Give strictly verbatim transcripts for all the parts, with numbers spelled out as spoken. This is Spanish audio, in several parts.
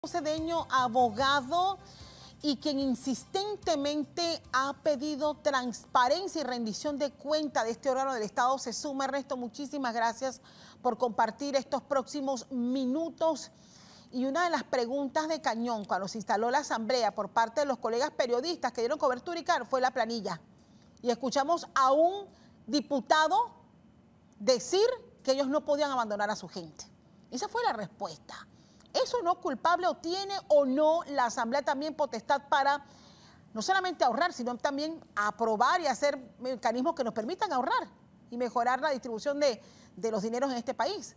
Cedeño, abogado y quien insistentemente ha pedido transparencia y rendición de cuenta de este órgano del Estado, se suma. Ernesto, muchísimas gracias por compartir estos próximos minutos. Y una de las preguntas de cañón cuando se instaló la asamblea por parte de los colegas periodistas que dieron cobertura y car fue la planilla. Y escuchamos a un diputado decir que ellos no podían abandonar a su gente. Esa fue la respuesta. ¿Eso no es culpable o tiene o no la Asamblea también potestad para no solamente ahorrar, sino también aprobar y hacer mecanismos que nos permitan ahorrar y mejorar la distribución de, de los dineros en este país?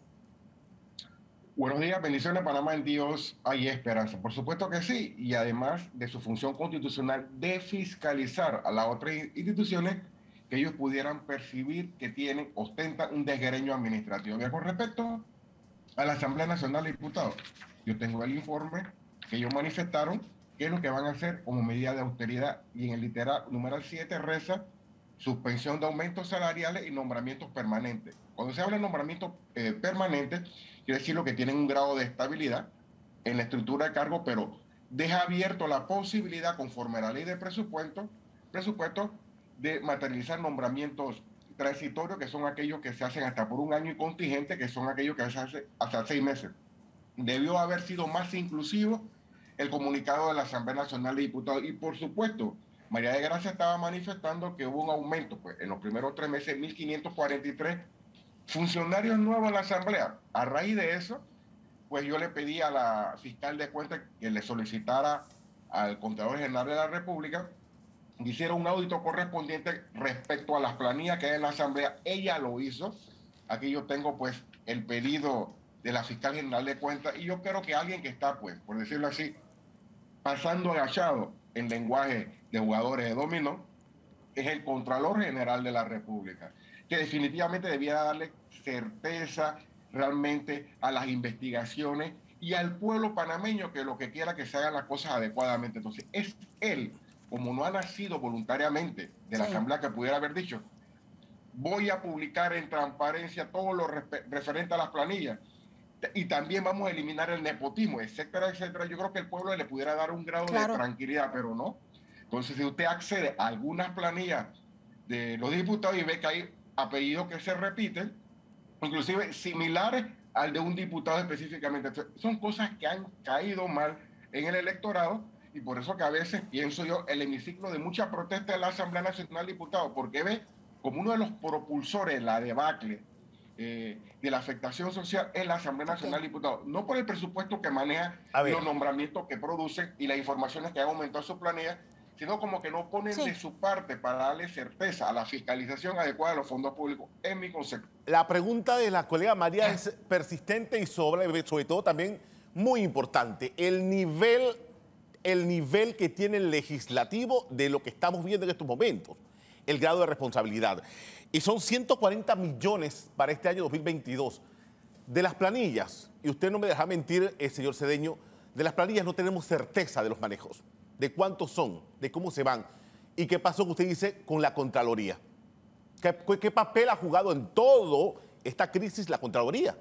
Buenos días, bendiciones, Panamá, en Dios hay esperanza. Por supuesto que sí, y además de su función constitucional de fiscalizar a las otras instituciones que ellos pudieran percibir que tienen, ostentan un desgreño administrativo. Y con respecto a la Asamblea Nacional de Diputados, yo tengo el informe que ellos manifestaron, qué es lo que van a hacer como medida de austeridad, y en el literal numeral siete reza suspensión de aumentos salariales y nombramientos permanentes. Cuando se habla de nombramientos eh, permanentes, quiere decir lo que tienen un grado de estabilidad en la estructura de cargo, pero deja abierto la posibilidad, conforme a la ley de presupuesto, presupuesto de materializar nombramientos transitorios, que son aquellos que se hacen hasta por un año, y contingentes, que son aquellos que se hacen hasta seis meses. Debió haber sido más inclusivo el comunicado de la Asamblea Nacional de Diputados. Y por supuesto, María de Gracia estaba manifestando que hubo un aumento, pues en los primeros tres meses, mil quinientos cuarenta y tres funcionarios nuevos en la Asamblea. A raíz de eso, pues yo le pedí a la fiscal de cuentas que le solicitara al Contralor General de la República que hiciera un audito correspondiente respecto a las planillas que hay en la Asamblea. Ella lo hizo. Aquí yo tengo pues el pedido de la fiscal general de cuentas, y yo creo que alguien que está, pues, por decirlo así, pasando agachado en lenguaje de jugadores de dominó, es el Contralor General de la República, que definitivamente debiera darle certeza realmente a las investigaciones y al pueblo panameño, que lo que quiera que se hagan las cosas adecuadamente. Entonces, es él, como no ha nacido voluntariamente de la sí. Asamblea, que pudiera haber dicho, voy a publicar en transparencia todo lo referente a las planillas, y también vamos a eliminar el nepotismo, etcétera, etcétera. Yo creo que el pueblo le pudiera dar un grado claro. de tranquilidad, pero no. Entonces, si usted accede a algunas planillas de los diputados y ve que hay apellidos que se repiten, inclusive similares al de un diputado específicamente, entonces, son cosas que han caído mal en el electorado, y por eso que a veces pienso yo el hemiciclo de mucha protesta de la Asamblea Nacional de Diputados, porque ve como uno de los propulsores de la debacle Eh, de la afectación social en la Asamblea Nacional okay. de Diputados, no por el presupuesto que maneja, los nombramientos que producen y las informaciones que han aumentado su planilla, sino como que no ponen sí. de su parte para darle certeza a la fiscalización adecuada de los fondos públicos, en mi concepto. La pregunta de la colega María es persistente y sobre, sobre todo también muy importante. El nivel, el nivel que tiene el legislativo de lo que estamos viendo en estos momentos, el grado de responsabilidad. Y son ciento cuarenta millones para este año dos mil veintidós. De las planillas, y usted no me deja mentir, eh, señor Cedeño, de las planillas no tenemos certeza de los manejos, de cuántos son, de cómo se van. ¿Y qué pasó, que usted dice, con la Contraloría? ¿Qué, qué papel ha jugado en toda esta crisis la Contraloría?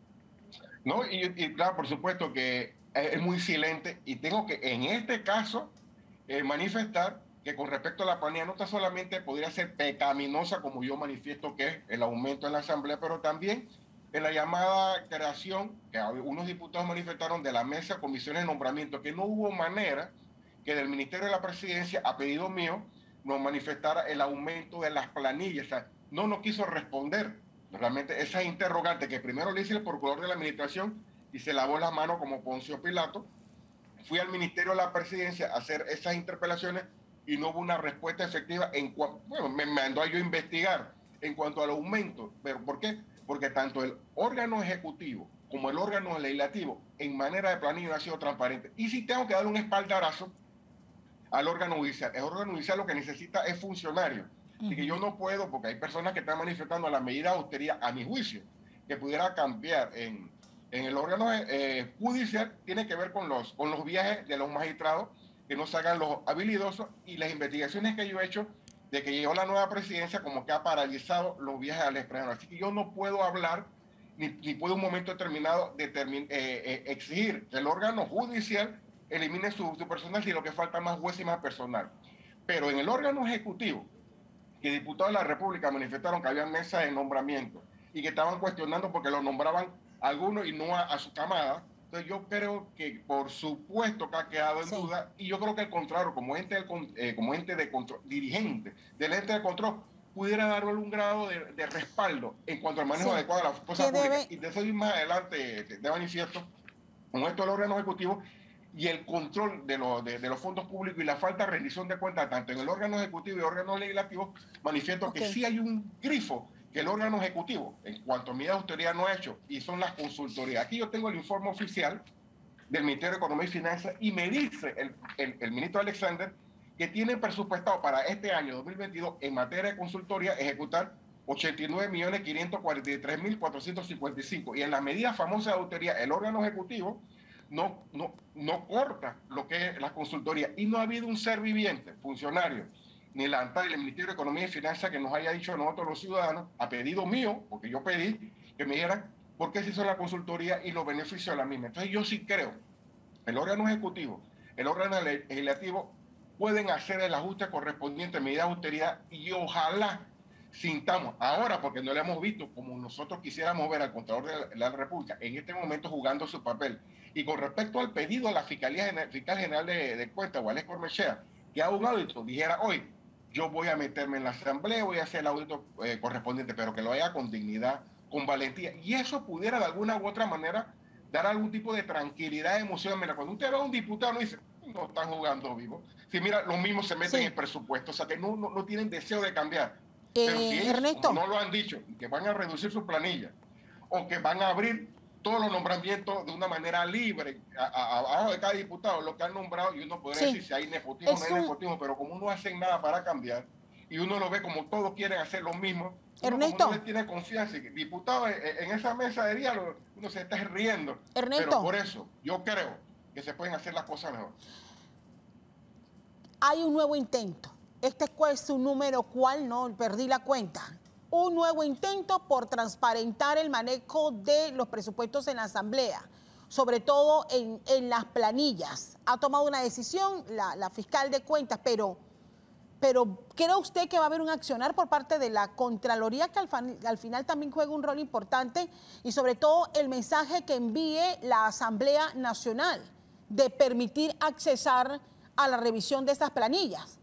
No, y, y claro, por supuesto que es muy silente, y tengo que, en este caso, eh, manifestar que con respecto a la planilla no está solamente podría ser pecaminosa, como yo manifiesto que es el aumento en la Asamblea, pero también en la llamada creación, que unos diputados manifestaron, de la mesa de comisiones de nombramiento, que no hubo manera que del Ministerio de la Presidencia, a pedido mío, nos manifestara el aumento de las planillas. O sea, no nos quiso responder realmente esa interrogante que primero le hice el procurador de la Administración y se lavó las manos como Poncio Pilato. Fui al Ministerio de la Presidencia a hacer esas interpelaciones y no hubo una respuesta efectiva. En bueno, me mandó a yo investigar en cuanto al aumento. ¿Pero por qué? Porque tanto el órgano ejecutivo como el órgano legislativo en manera de planilla no ha sido transparente. Y si tengo que dar un espaldarazo al órgano judicial, el órgano judicial lo que necesita es funcionarios. Uh-huh. Y que yo no puedo, porque hay personas que están manifestando la medida de austeridad, a mi juicio, que pudiera cambiar en, en el órgano eh, judicial, tiene que ver con los, con los viajes de los magistrados, que no se hagan los habilidosos, y las investigaciones que yo he hecho de que llegó la nueva presidencia como que ha paralizado los viajes al extranjero. Así que yo no puedo hablar ni, ni puede un momento determinado determin, eh, eh, exigir que el órgano judicial elimine su, su personal si lo que falta más juez y más personal. Pero en el órgano ejecutivo, que diputados de la República manifestaron que había mesas de nombramiento y que estaban cuestionando porque lo nombraban a algunos y no a, a su camada. Entonces yo creo que por supuesto que ha quedado en sí. duda, y yo creo que al contrario, como ente, del, eh, como ente de control, dirigente del ente de control, pudiera darle un grado de, de respaldo en cuanto al manejo sí. adecuado de la fuerza pública. Debe... Y de eso ir más adelante de, de manifiesto, con esto del órgano ejecutivo y el control de, lo, de, de los fondos públicos y la falta de rendición de cuentas tanto en el órgano ejecutivo y el órgano legislativo, manifiesto okay. que sí hay un grifo que el órgano ejecutivo, en cuanto a medida de austeridad, no ha hecho, y son las consultorías. Aquí yo tengo el informe oficial del Ministerio de Economía y Finanzas y me dice el, el, el ministro Alexander que tienen presupuestado para este año dos mil veintidós en materia de consultoría ejecutar ochenta y nueve millones quinientos cuarenta y tres mil cuatrocientos cincuenta y cinco. Y en la medida famosa de austeridad, el órgano ejecutivo no, no, no corta lo que es la consultoría. Y no ha habido un ser viviente, funcionario, ni la ANTAD, el Ministerio de Economía y Finanzas, que nos haya dicho a nosotros los ciudadanos, a pedido mío, porque yo pedí, que me dijeran por qué se hizo la consultoría y los beneficios de la misma. Entonces yo sí creo, el órgano ejecutivo, el órgano legislativo, pueden hacer el ajuste correspondiente a medida de austeridad y ojalá sintamos ahora, porque no le hemos visto como nosotros quisiéramos ver al Contralor de la República en este momento jugando su papel. Y con respecto al pedido a la Fiscalía Fiscal General de, de Cuentas, Walex Cormechea, que haga un audito, dijera hoy, yo voy a meterme en la asamblea, voy a hacer el audito eh, correspondiente, pero que lo haga con dignidad, con valentía. Y eso pudiera de alguna u otra manera dar algún tipo de tranquilidad, emoción. Mira, cuando usted ve a un diputado, no dice, no están jugando vivo. Si mira, los mismos se meten sí. en el presupuesto, o sea que no, no, no tienen deseo de cambiar. Eh, pero si ellos Ernesto. no lo han dicho, que van a reducir su planilla, o que van a abrir todos los nombramientos de una manera libre, abajo de cada diputado, lo que han nombrado, y uno podría sí. decir si hay nepotismo o no hay un... nepotismo, pero como no hacen nada para cambiar, y uno lo ve como todos quieren hacer lo mismo, Ernesto. Uno, uno le tiene confianza, y diputado en esa mesa de diálogo, uno se está riendo. Ernesto. Pero por eso, yo creo que se pueden hacer las cosas mejor. Hay un nuevo intento. Este es su número, ¿cuál? No, perdí la cuenta. Un nuevo intento por transparentar el manejo de los presupuestos en la Asamblea, sobre todo en, en las planillas. Ha tomado una decisión la, la fiscal de cuentas, pero, pero ¿cree usted que va a haber un accionar por parte de la Contraloría que al, al final también juega un rol importante y sobre todo el mensaje que envíe la Asamblea Nacional de permitir accesar a la revisión de estas planillas?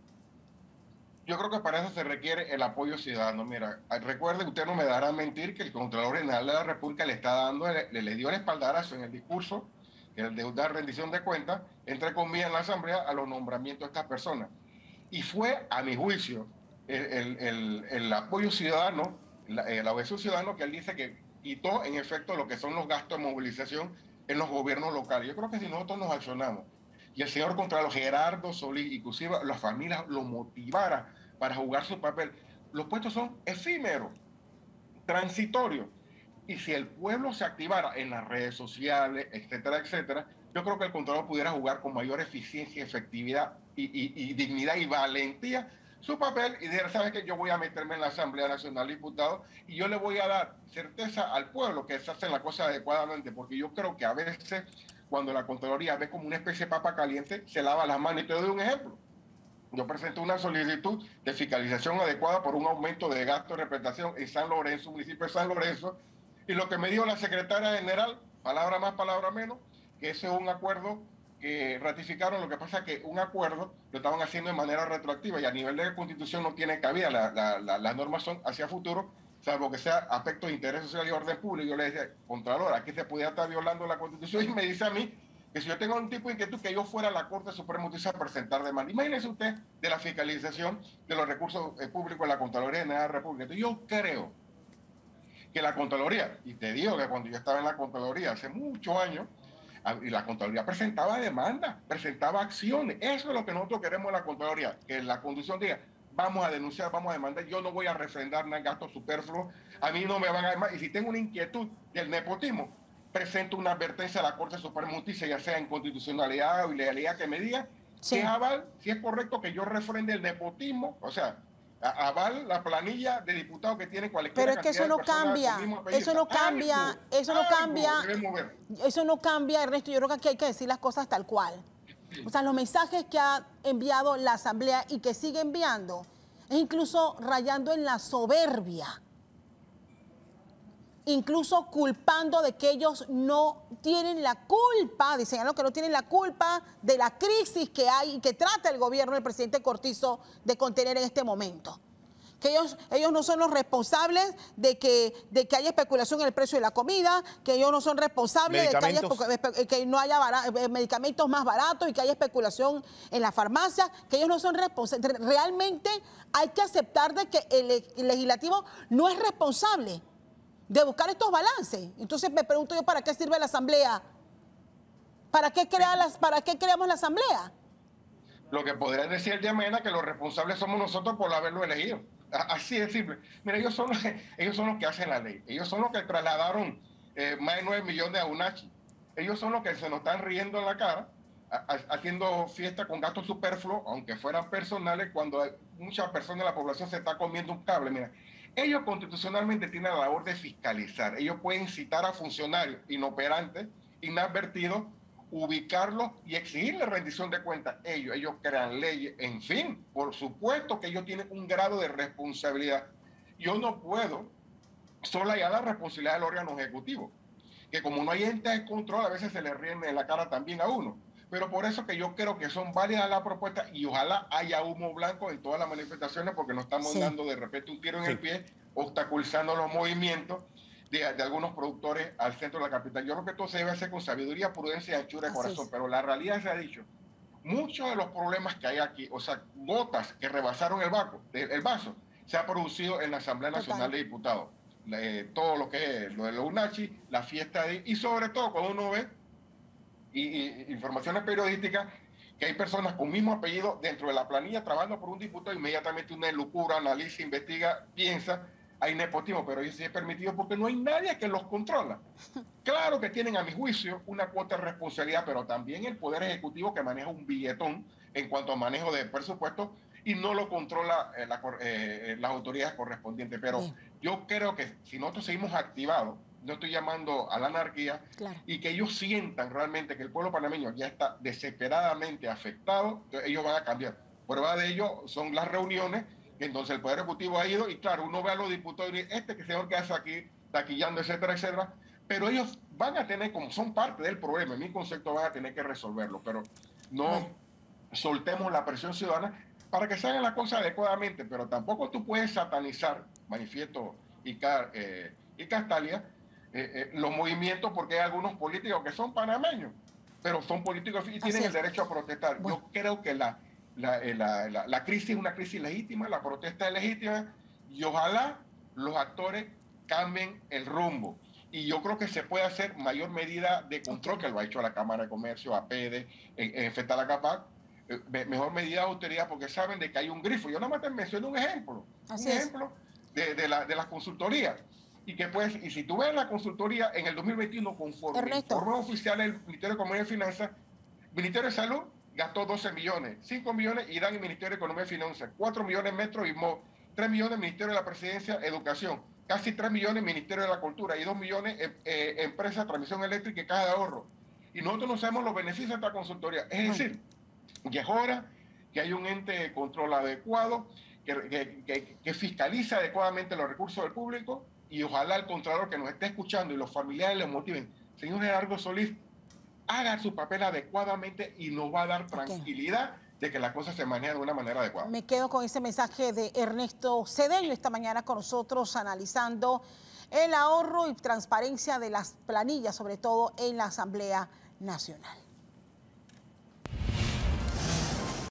Yo creo que para eso se requiere el apoyo ciudadano. Mira, recuerde, usted no me dará a mentir que el Contralor General de la República le está dando, le, le dio el espaldarazo en el discurso, el de dar rendición de cuentas, entre comillas en la Asamblea, a los nombramientos de estas personas. Y fue, a mi juicio, el, el, el, el apoyo ciudadano, la, el apoyo ciudadano que él dice que quitó, en efecto, lo que son los gastos de movilización en los gobiernos locales. Yo creo que si nosotros nos accionamos, y el señor Contralor Gerardo Solís, inclusive las familias lo motivara para jugar su papel. Los puestos son efímeros, transitorios. Y si el pueblo se activara en las redes sociales, etcétera, etcétera, yo creo que el Contralor pudiera jugar con mayor eficiencia, efectividad y, y, y dignidad y valentía su papel y decir, ¿sabes qué? Yo voy a meterme en la Asamblea Nacional de Diputados y yo le voy a dar certeza al pueblo que se hacen las cosas adecuadamente, porque yo creo que a veces cuando la Contraloría ve como una especie de papa caliente, se lava las manos. Y te doy un ejemplo. Yo presenté una solicitud de fiscalización adecuada por un aumento de gasto de representación en San Lorenzo, municipio de San Lorenzo, y lo que me dijo la secretaria general, palabra más, palabra menos, que ese es un acuerdo que ratificaron. Lo que pasa es que un acuerdo lo estaban haciendo de manera retroactiva y a nivel de Constitución no tiene cabida. La, la, la, las normas son hacia futuro, salvo que sea aspecto de interés social y orden público. Yo le decía, Contralor, aquí se podía estar violando la Constitución, y me dice a mí que si yo tengo un tipo de inquietud, que yo fuera a la Corte Suprema de Justicia a presentar demanda. Imagínese usted de la fiscalización de los recursos públicos de la Contraloría General de la República. Entonces, yo creo que la Contraloría, y te digo que cuando yo estaba en la Contraloría hace muchos años, y la Contraloría presentaba demandas, presentaba acciones. Eso es lo que nosotros queremos de la Contraloría, que la Constitución diga, vamos a denunciar, vamos a demandar, yo no voy a refrendar nada, gastos superfluos, a mí no me van a dar más. Y si tengo una inquietud del nepotismo, presento una advertencia a la Corte Suprema de Justicia, ya sea en constitucionalidad o ilegalidad, que me diga sí. si es aval, si es correcto que yo refrende el nepotismo, o sea, aval la planilla de diputados que tiene cualquier Pero es que eso no cambia, eso no cambia, eso no cambia, eso no cambia, Ernesto. Yo creo que aquí hay que decir las cosas tal cual. O sea, los mensajes que ha enviado la Asamblea y que sigue enviando, es incluso rayando en la soberbia, incluso culpando de que ellos no tienen la culpa, dicen que no tienen la culpa de la crisis que hay y que trata el gobierno del presidente Cortizo de contener en este momento. Que ellos, ellos no son los responsables de que, de que haya especulación en el precio de la comida, que ellos no son responsables de que, haya, que no haya barato, medicamentos más baratos y que haya especulación en la farmacia, que ellos no son responsables. Realmente hay que aceptar de que el legislativo no es responsable de buscar estos balances. Entonces me pregunto yo, ¿para qué sirve la Asamblea? ¿Para qué, crea las, ¿para qué creamos la Asamblea? Lo que podría decir Yamena, que los responsables somos nosotros por haberlo elegido. Así de simple. Mira, ellos son, ellos son los que hacen la ley. Ellos son los que trasladaron eh, más de nueve millones a UNACHI. Ellos son los que se nos están riendo en la cara, a, a, haciendo fiesta con gastos superfluos, aunque fueran personales, cuando muchas personas de la población se está comiendo un cable. Mira, ellos constitucionalmente tienen la labor de fiscalizar. Ellos pueden citar a funcionarios inoperantes, inadvertidos, ubicarlos y exigirle rendición de cuentas. Ellos, ellos crean leyes, en fin, por supuesto que ellos tienen un grado de responsabilidad. Yo no puedo soslayar la responsabilidad del órgano ejecutivo, que como no hay ente de control, a veces se le ríen en la cara también a uno. Pero por eso que yo creo que son válidas las propuestas y ojalá haya humo blanco en todas las manifestaciones, porque nos estamos sí. dando de repente un tiro en sí. el pie, obstaculizando los movimientos de, de algunos productores al centro de la capital. Yo creo que todo se debe hacer con sabiduría, prudencia y anchura de corazón, es. Pero la realidad se ha dicho, muchos de los problemas que hay aquí, o sea, gotas que rebasaron el, vaco, el vaso, se ha producido en la Asamblea Nacional Total. de Diputados. Eh, todo lo que es lo de los UNACHI, la fiesta de, y sobre todo cuando uno ve y, y, informaciones periodísticas que hay personas con mismo apellido dentro de la planilla trabajando por un diputado, inmediatamente una locura, analiza, investiga, piensa, hay nepotismo, pero eso sí es permitido porque no hay nadie que los controla. Claro que tienen, a mi juicio, una cuota de responsabilidad, pero también el Poder Ejecutivo, que maneja un billetón en cuanto a manejo de presupuesto y no lo controla eh, la, eh, las autoridades correspondientes. Pero sí. yo creo que si nosotros seguimos activados, no estoy llamando a la anarquía, claro. y que ellos sientan realmente que el pueblo panameño ya está desesperadamente afectado, entonces ellos van a cambiar. Prueba de ello son las reuniones, que entonces el Poder Ejecutivo ha ido, y claro, uno ve a los diputados y dice, este que señor que hace aquí, taquillando, etcétera, etcétera, pero ellos van a tener, como son parte del problema, en mi concepto van a tener que resolverlo, pero no bueno. soltemos la presión ciudadana para que se hagan las cosas adecuadamente, pero tampoco tú puedes satanizar, Manifiesto y, eh, y Castalia, Eh, eh, los movimientos, porque hay algunos políticos que son panameños, pero son políticos y tienen el derecho a protestar. Bueno. Yo creo que la, la, la, la, la crisis es una crisis legítima, la protesta es legítima, y ojalá los actores cambien el rumbo. Y yo creo que se puede hacer mayor medida de control, que lo ha hecho la Cámara de Comercio, A P E D E, en, en FETALACAPAC, eh, mejor medida de autoridad, porque saben de que hay un grifo. Yo nada más te menciono un ejemplo, Así un es. ejemplo de, de, la, de las consultorías. Y que pues, y si tú ves la consultoría en el dos mil veintiuno, conforme Ernesto. informe oficial del Ministerio de Economía y Finanzas, Ministerio de Salud gastó doce millones, cinco millones irán el Ministerio de Economía y Finanzas, cuatro millones Metro y M O, tres millones Ministerio de la Presidencia, Educación, casi tres millones Ministerio de la Cultura y dos millones eh, eh, Empresa, Transmisión Eléctrica y Caja de Ahorro. Y nosotros no sabemos los beneficios de esta consultoría. Es decir, que es hora que haya un ente de control adecuado, que, que, que, que fiscalice adecuadamente los recursos del público. Y ojalá el Contralor que nos esté escuchando y los familiares les motiven. Señor Gerardo Solís, haga su papel adecuadamente y nos va a dar tranquilidad okay. de que las cosas se manejen de una manera adecuada. Me quedo con ese mensaje de Ernesto Cedeño esta mañana con nosotros analizando el ahorro y transparencia de las planillas, sobre todo en la Asamblea Nacional.